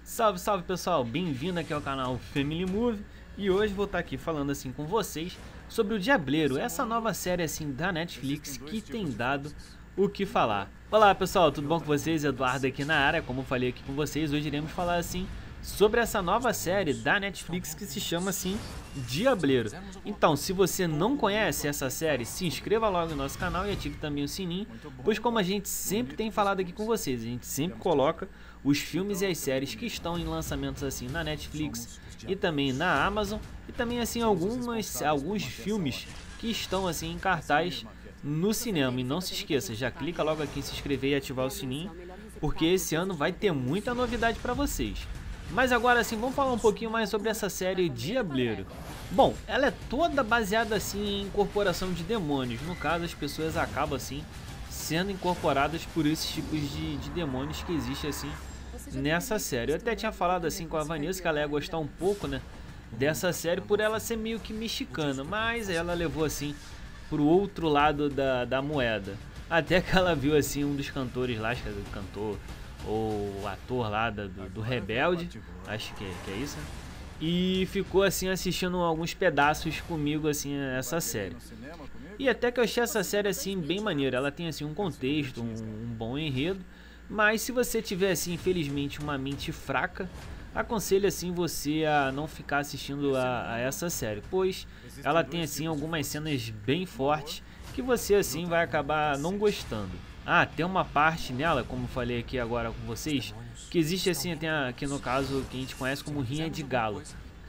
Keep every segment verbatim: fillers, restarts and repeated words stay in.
Salve, salve pessoal, bem-vindo aqui ao canal Family Movie. E hoje vou estar aqui falando assim com vocês sobre o Diableiro, essa nova série assim da Netflix que tem dado o que falar. Olá pessoal, tudo bom com vocês? Eduardo aqui na área. Como eu falei aqui com vocês, hoje iremos falar assim sobre essa nova série da Netflix que se chama assim Diableiro. Então, se você não conhece essa série, se inscreva logo no nosso canal e ative também o sininho, pois como a gente sempre tem falado aqui com vocês, a gente sempre coloca os filmes e as séries que estão em lançamentos assim na Netflix e também na Amazon, e também assim algumas alguns filmes que estão assim em cartaz no cinema. E não se esqueça, já clica logo aqui em se inscrever e ativar o sininho, porque esse ano vai ter muita novidade para vocês. Mas agora sim, vamos falar um pouquinho mais sobre essa série Diableiro. Bom, ela é toda baseada assim em incorporação de demônios. No caso, as pessoas acabam assim sendo incorporadas por esses tipos de, de demônios que existem assim nessa série. Eu até tinha falado assim com a Vanessa que ela ia gostar um pouco, né, dessa série por ela ser meio que mexicana, mas ela levou assim pro outro lado da, da moeda. Até que ela viu assim um dos cantores lá, acho que é do cantor ou o ator lá do, do Rebelde, acho que é, que é isso, né? E ficou assim assistindo alguns pedaços comigo assim essa série. E até que eu achei essa série assim bem maneira. Ela tem assim um contexto, um, um bom enredo, mas se você tiver assim infelizmente uma mente fraca, aconselho assim você a não ficar assistindo a, a essa série, pois ela tem assim algumas cenas bem fortes que você assim vai acabar não gostando. Ah, tem uma parte nela, como falei aqui agora com vocês, que existe assim, tem aqui no caso que a gente conhece como rinha de galo.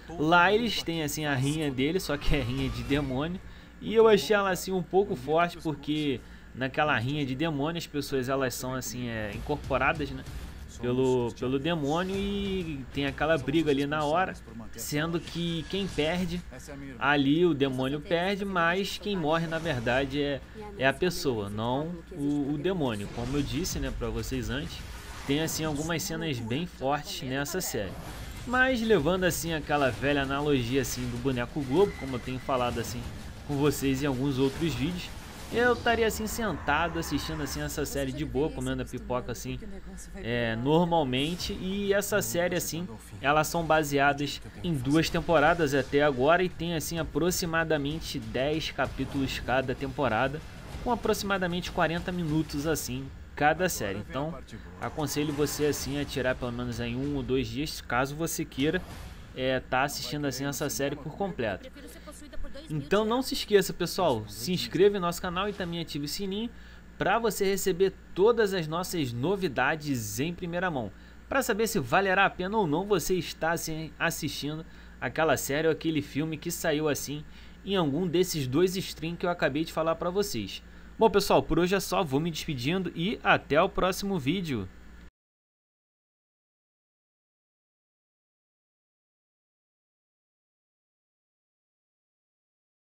Lá eles têm assim a rinha dele, só que é rinha de demônio, e eu achei ela assim um pouco forte, porque naquela rinha de demônio as pessoas elas são assim é, incorporadas, né, pelo, pelo demônio, e tem aquela briga ali na hora, sendo que quem perde ali, o demônio perde, mas quem morre na verdade é, é a pessoa, não o, o demônio. Como eu disse, né, pra vocês antes, tem assim algumas cenas bem fortes nessa série, mas levando assim aquela velha analogia assim do boneco Globo, como eu tenho falado assim com vocês em alguns outros vídeos, eu estaria assim sentado assistindo assim essa série de boa, comendo a pipoca assim é, normalmente. E essa série assim, elas são baseadas em duas temporadas até agora, e tem assim aproximadamente dez capítulos cada temporada, com aproximadamente quarenta minutos assim cada série. Então aconselho você assim a tirar pelo menos em um ou dois dias, caso você queira é, tá assistindo assim essa série por completo. Então não se esqueça pessoal, se inscreva no nosso canal e também ative o sininho para você receber todas as nossas novidades em primeira mão, para saber se valerá a pena ou não você estar assim, assistindo aquela série ou aquele filme que saiu assim em algum desses dois streams que eu acabei de falar para vocês. Bom pessoal, por hoje é só, vou me despedindo e até o próximo vídeo.